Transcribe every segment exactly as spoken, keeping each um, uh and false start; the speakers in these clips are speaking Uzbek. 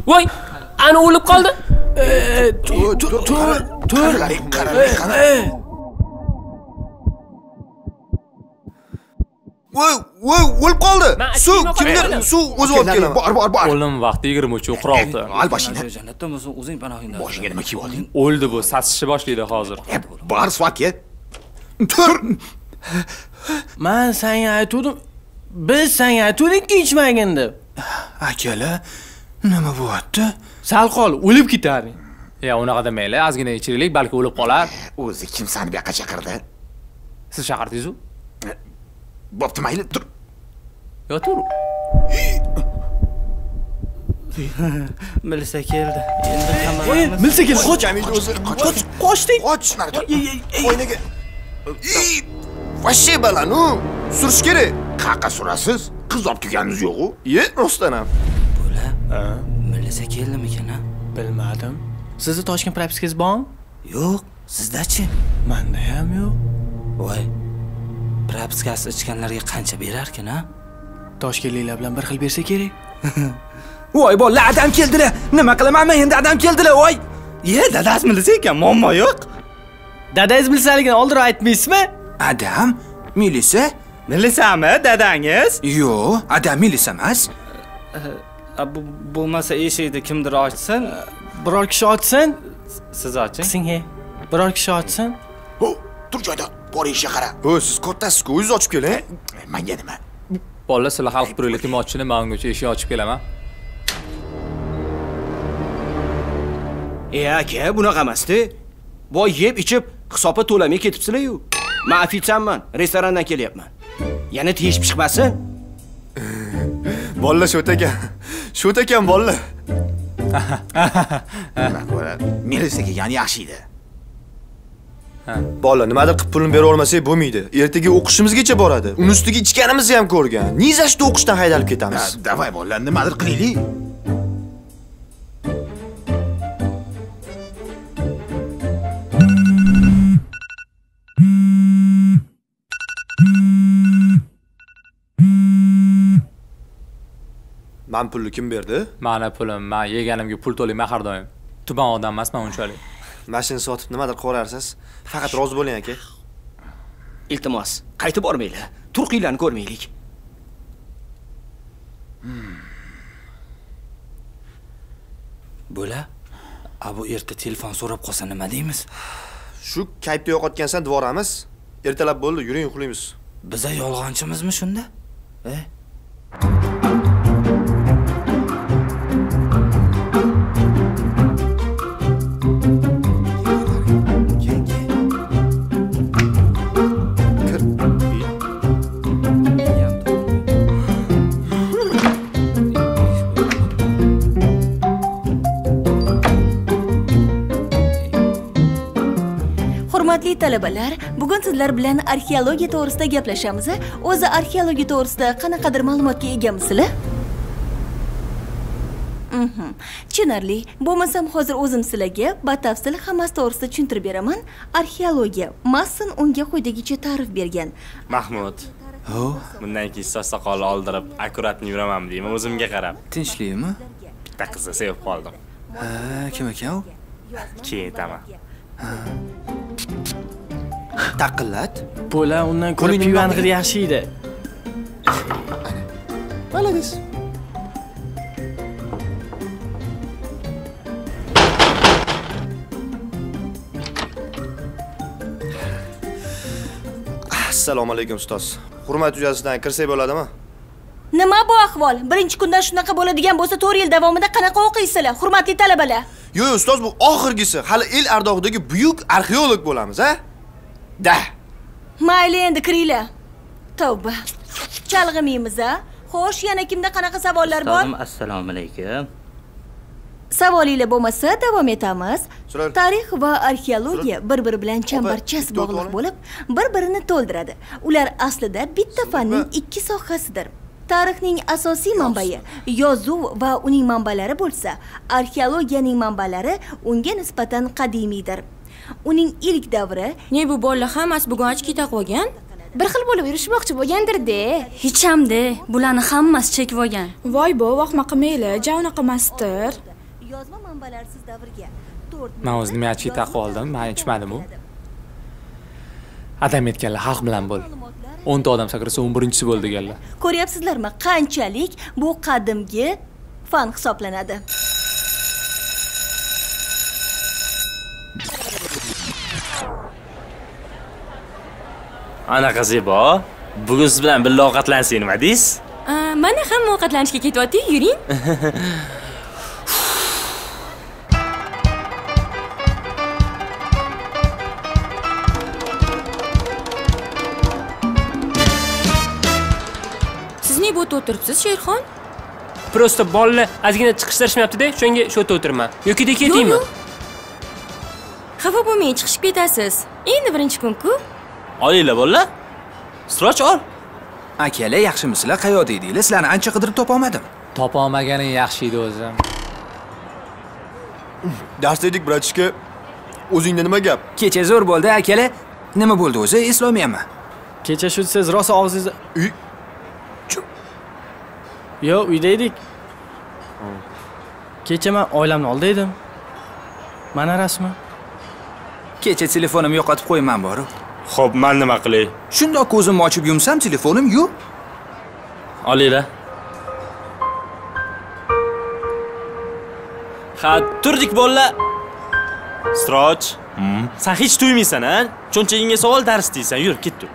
Voy, ana o'lib qoldi. Tur, tur, tur, tur. Voy, voy, o'lib qoldi. Suv, kimdir? Suv o'zi olib kelaman. Bor, bor, bor. O'lim vaqti yigirma uch qirq olti. Al boshingni. Jannatdan bo'lsa o'zing panohingda. Boshiga nima kiyib olding? O'ldi bu, sasishni boshlaydi hozir. Bor, suvatga. Tur. Men senga aytdim. Biz senga aytdik-ku ichmagin deb. Akalar, nima bo'lyapti? Sal qol, o'lib ketarding. Ya, unaqa demaylar, ozgina ichiraylik, balki o'lib qolar. O'zi kim seni bu yoqqa chaqirdi? Siz chaqirdingiz-ku? Bo'pti, mayli, tur. Yo, tur. Milisa keldi. Endi hamma Milisa keldi. Qoch, Jamil o'zi. Qoch, qochding. qoch. Oynaga. Vashshe balanu. Surish kerak. Qaqa surasiz? Qiz olib kelganingiz yo'q-ku? Ye, rostdan ham. Bo'la. Milisa keldimikan, ha? Bilmadim. Sizni Toshkent propiskangiz bormi? Yo'q, sizda-chi? Menda ham yo'q. Voy. Propiskasi ichganlarga qancha berarkan, ha? Toshkentliklar bilan bir xil bersa kerak. Voy, bolalar, adam keldilar. Nima qilaman men endi adam keldilar, voy. Ye, dadasi milisa ekan, muammo yo'q. Dadangiz milisaligini oldin aytmaysizmi? Adam? Milisa? Milisami dadangiz? Yo'q, adam milisa emas. Bu bo'lmasa eshikni kimdir ochsin. Biror kishi ochsin. Siz oching. Qising he. Biror kishi ochsin. Ho, tur joyda. Bor ishga qara. Ho, siz kattasiz-ku, o'zingiz ochib keling. Menga nima? Bolalar sizlar hal qilib turaylik, kim ochishini men ungacha eshik ochib kelaman. E aka, bunaqa emas-da. Voy yeb ichib hisobga to'lamay ketibsizlar-yu. Men ofitsiantman, restorandan kelyapman. Yana teshib chiqmasin. Bolalar sho'takan. Sho'takan bolalar. Milisa kelgani yaxshi edi. Bolalar, nimadir qilib pulni bera olmasak bo'lmaydi. Ertaga o'qishimizgacha boradi. Uni ustiga ichganimizni ham ko'rgan. Nizashda o'qishdan haydalib ketamiz. Davay bolalar, nimadir qilaylik. Men pulni kim berdi? Mana pulim, men yeganimga pul to'layman har doim. Tuban odam emasman unchalik. Mashina sotib nimadir qo'rarsiz? Faqat rozi bo'ling aka. Iltimos, qaytib bormaylar. Turqiylarni ko'rmaylik. Bo'la. Abu erta telefon so'rab qolsa nima deymiz? Shu kayfda yo'qotgansan dvoramiz. Ertalab bo'ldi, yuring uxlaymiz. Biza yolg'onchimizmi shunda? E? Hurmatli talabalar, bugun sizlar bilan arxeologiya to'g'risida gaplashamiz. O'zi arxeologiya to'g'risida qanaqadir ma'lumotga egamisiz? Mhm. Tushunarli. Bo'lmasam hozir o'zim sizlarga batafsil hammasi to'g'risida tushuntirib beraman. Arxeologiya Masson unga quyidagicha ta'rif bergan. Mahmud. Ho, Bundan keyin soch soqolni oldirib, akkuratni yuraman deyman o'zimga qarab. tinchlikmi? Bitta qizni sevib qoldim. Ha, kim ekan u? Keyin aytaman. Taqillat. Bo'la undan ko'ra pivani qilib yaxshi edi. Malades. Assalomu alaykum ustoz. Hurmat yuzasidan kirsak bo'ladimi? Nima bu ahvol? Birinchi kundan shunaqa bo'ladigan bo'lsa, to'rt yil davomida qanaqa o'qiysizlar, hurmatli talabalar? Yo'q, ustoz, bu oxirgisi. Hali el ardog'idagi buyuk arxeolog bo'lamiz, ha? Da. Mayli endi kiringlar. Tavba. Chalg'imaymiz, a? Xo'sh, yana kimda qanaqa savollar bor? Assalomu alaykum. Savolinglar bo'lmasa, davom etamiz. So'rang. Tarix va arxeologiya bir-biri bilan chambarchas bitta bog'liq o'tib bo'lib, bir-birini to'ldiradi. Ular aslida bitta fanning ikki sohasidir. Tarixning asosiy manbai yozuv va uning manbalari bo'lsa, arxeologiyaning manbalari unga nisbatan qadimiydir. Uning ilk davri, Ne bu bolalar hammasi bugun ochib keta qolgan? Bir xil bo'lib yurishmoqchi bo'lgandir-da. Hech hamda, bularni hammasi chekib olgan. Voy bo, vaqma qilmaylar, ja unaqa emasdir. yozma manbalarsiz davrga to'rt Men o'zim nima chita qoldim, men ichmadim u. Adam aytganlar haq bilan bo'l. o'n ta odam sakrasa o'n birinchisi bo'l deganlar. Ko'ryapsizlarmi, qanchalik bu qadimgi fan hisoblanadi. Anaqa Zebo, bugun siz bilan birga ovqatlansak nima deysiz? Mana hamma ovqatlanishga ketyapti, yuring. Siz ne bu o'tiribsiz, Sherxon? Prosta bolalar ozgina chiqishtirishmayapti-da, shunga shu yerda o'tirman. Yoki de ketaymi? Xafa bo'lmang, chiqishib ketasiz. Endi birinchi kun-ku. Olinglar bolalar. Siroj ol. Akalar, yaxshimisizlar? Qayoqda edinglar? Sizlarni ancha qidirib topa olmadim. Topa olmaganing yaxshi edi o'zim. Darsda edik, bratishka. O'zingda nima gap? Kecha zo'r bo'ldi, akalar. Nima bo'ldi o'zi? Eslolmayapman. Kecha shu siz rosa og'zingizda uy Yo, uyda edik. Kecha men oilamni oldi edim. Mana rasmi. Kecha telefonim yo'qotib qo'yman boru. Xo'p, men nima qilay? Shundoq ko'zimni ochib yumsam, telefonim yo'q. Olinglar. Ha, turdik bolalar. Siroj, sen hech tuymaysan-a? Cho'nchagingga savol dars deysan, yur, ketdi.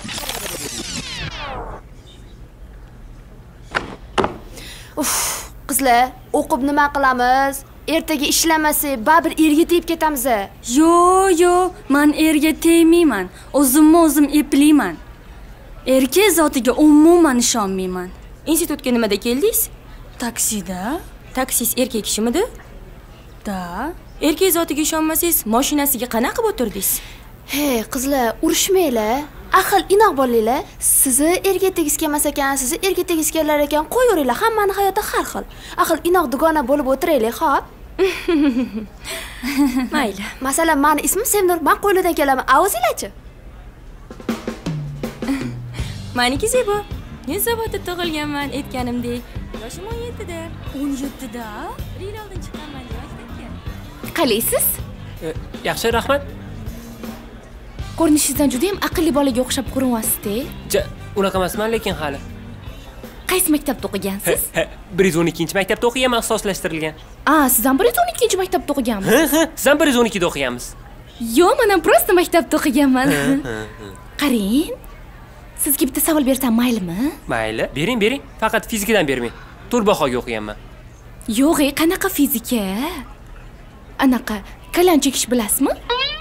Uf, qizlar, o'qib nima qilamiz? Ertaga ishlamasak, baribir erga tegib ketamiz. Yo, yo, men erga tegmayman. O'zimni o'zim eplayman. Erkak zotiga umuman ishonmayman. Institutga nimada keldingiz? Taksida. Taksis erkak kishimidi? Da. Erkak zotiga ishonmasangiz, mashinasiga qanaqa qilib o'tirdingiz? Hey, qizlar, urushmanglar. Aql inoq bo'linglar. Sizni erga tegis kelmas ekan, sizni erga tegis kelar ekan, qo'yaveringlar. Hammani hayoti har xil. Aql inoq dugona bo'lib o'tiraylik, xo'p? Mayli. Masalan, meni ismim Semnur, men qo'ylidan kelaman. O'zinglarchi? Meniki Zebo. Yunusobodda tug'ilganman, aytganimdek. Yoshim o'n yettida. o'n yettida? bir yil oldin chiqqanman, yoshdakan. Qalaysiz? Yaxshi, rahmat. Ko'rinishingizdan juda ham aqlli bolaga o'xshab ko'rinyapsiz-da. Ja, unaqa emasman, lekin hali. Qaysi maktabda o'qigansiz? bir yuz o'n ikkinchi maktabda o'qiganman, ixtisoslashtirilgan. A, siz ham bir yuz o'n ikkinchi maktabda o'qigansiz? Ha, ha, siz ham bir yuz o'n ikkida o'qiganmiz. Yo'q, men ham prosta maktabda o'qiganman. Qarang. Sizga bitta savol bersam maylimi? Mayli, bering, bering. Faqat fizikadan bermang. Turbahoga o'qiganman. Yo'q, qanaqa fizika? Anaqa kalon chekish bilasizmi?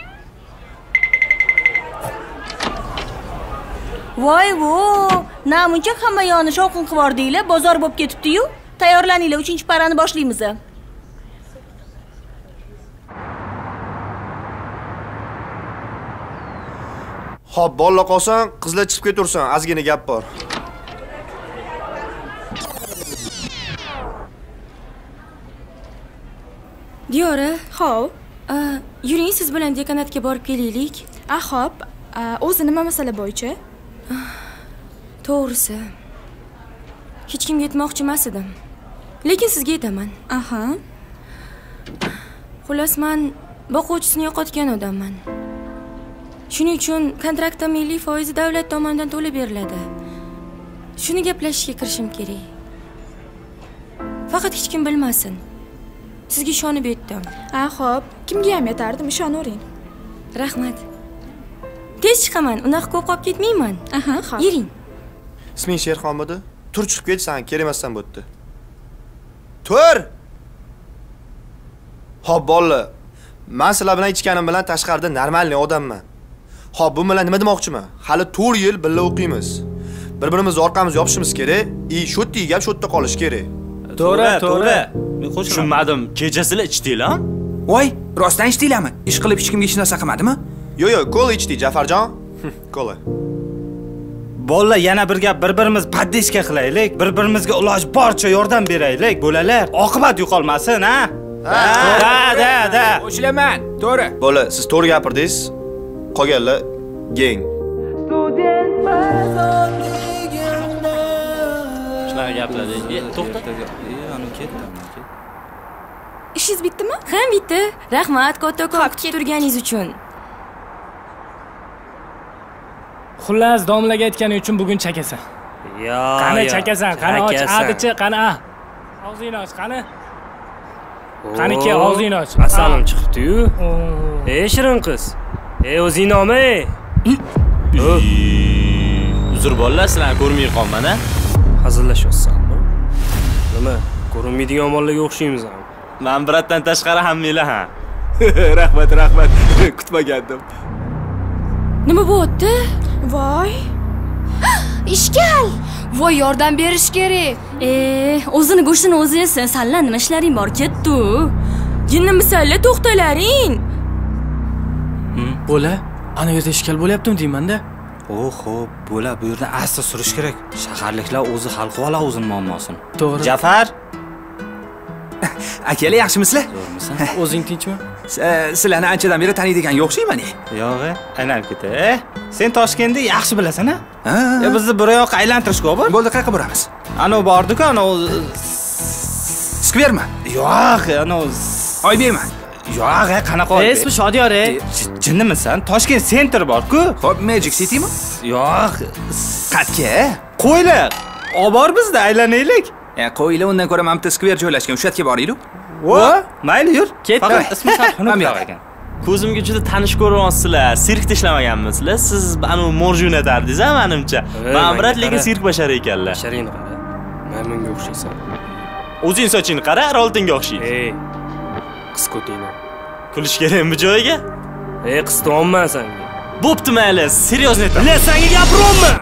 Voy vo, namuncha hamma yoni shovqin qilib yordinglar, bozor bo'lib ketibdi-yu. Tayyorlaninglar, uchinchi parani boshlaymiz. Xo'p, bolla qolsan, qizlar chiqib ketursan, ozgina gap bor. Diyora, xo'p. Yuring, siz bilan dekanatga borib kelaylik. A, xo'p. O'zi nima masala bo'yicha? To'g'risi. Hech kimga aytmoqchi emas edim. Lekin sizga aytaman. Aha. Xullas, men boquvchisini yo'qotgan odamman. Shuning uchun kontraktda milliy foizi davlat tomonidan to'lab beriladi. Shuni gaplashishga kirishim kerak. Faqat hech kim bilmasin. Sizga ishonib aytdim. Ha, xo'p. Kimga ham aytardim, ishonavering. Rahmat. Tez chiqaman, unaqa ko'p qolib ketmayman. Aha, xo'p. Yuring. Isming Sherxonmidi? Tur chiqib ket, sen kerak emasdan bo'tdi. Tur! Xo'p, bolalar. Men sizlar bilan ichganim bilan tashqarida normalniy odamman. Xo'p, bu bilan nima demoqchiman? Hali to'rt yil birga o'qiymiz. Bir-birimizni orqamizni yopishimiz kerak. I, shu yerda gap shu yerda qolish kerak. To'g'ri, to'g'ri. Tushunmadim. Kechasizlar ichdinglar? Voy, rostdan ichdinglarmi? Ish qilib hech kimga hech narsa qilmadimi? Yo'q, yo'q, kola ichdik, Jafarjon. Kola. Bolalar, yana bir gap, bir-birimiz poddeshka qilaylik, bir-birimizga iloj boricha yordam beraylik, bolalar. Oqibat yo'qolmasin, ha? Da, da, da. Qo'shilaman. To'g'ri. Bola, siz to'g'ri gapirdingiz. Qolganlar geng. Shunaqa gaplar. E, to'xta. Ana ketdi. ishingiz bitdimi? Ha, bitti. Rahmat kattakon kutib turganingiz uchun. Xullas, domlaga aytganing uchun bugun chakasan. Yo, qani chakasan, qani och, adichi, qani a. Og'zingni och, qani. Qani ke og'zingni och. Asalim chiqibdi-yu. Ey shirin qiz. Ey o'zing nomi? Uzr bolalar, sizlarni ko'rmay qolman-a. Hazillashyapsanmi? Nima? Ko'rinmaydigan bolalarga o'xshaymiz ham. Men biratdan tashqari hammanglar ha. Rahmat, rahmat. Kutmagandim. Nima bo'pti? Voy. Ishkal. Voy, yordam berish kerak. E, o'zini go'shtini o'zi yesin. Sanlar nima ishlaring bor, ketdi. Jinni misalla to'xtalaring. Bo'la, ana yerda ishkal bo'lyaptimi deyman-da. O, xo'p, bo'la, bu yerdan asta surish kerak. Shaharliklar o'zi hal qilib oladi o'zining muammosini. To'g'ri. Jafar, akalar yaxshimisizlar? Zo'rmisan? O'zing tinchmi? Sizlarni anchadan beri taniydigan yo'qshayman-a. Yo'q, aylanib ket. Sen Toshkentni yaxshi bilasan-a? Ha. Ya bizni bir yoqqa aylantirishga bor. Bo'ldi, qayerga boramiz? Ana bordik-ku, ana skvermi? Yo'q, ana Oybekmi? Yo'q, qanaqa Oybek? Esmi Shodiyor, ey. Jinnimisan? Toshkent Center bor-ku. Xo'p, Magic Citymi? Yo'q. Qatga? Qo'ylar. Olib bor bizda aylanaylik. Ya, qo'ylar, undan ko'ra mana bitta skver joylashgan, o'sha yerga boraylik. Vo, mayli yur. Ketdi. Ismi Sarxunov ekan. Ko'zimga juda tanish ko'ryapsizlar. Sirkda ishlamaganmisizlar? Siz anu morjun atardingiz-a, menimcha. Men birat lekin sirk bashar ekanlar. Basharingni qara. Maymunga o'xshaysan. O'zing sochingni qara, roltingga o'xshaydi. Ey. Qis ko'tingni. Kulish kerakmi joyiga? Ey, qistonman senga. Bo'pti mayli, seryozni aytaman. Le, senga gapiryapman.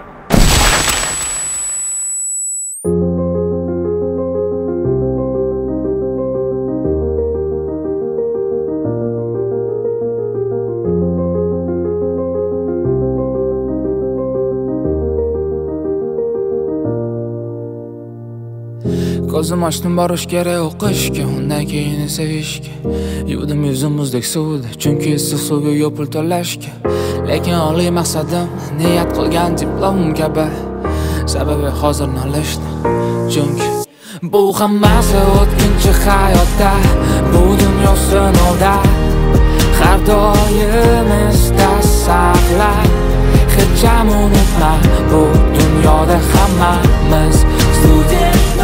Ko'zim ochdim borish kerak o'qishga, undan keyin sevishga. Yuvdim yuzim muzdek suvda, chunki issiq suvga yo'l pul to'lashga. Lekin oliy maqsadim niyat qilgan diplom kabi. Sababi hozir nolishdi, chunki bu hammasi o'tkinchi hayotda, bu dunyo sinovda. Har doim esda saqla, hech ham unutma, bu dunyoda hammamiz student.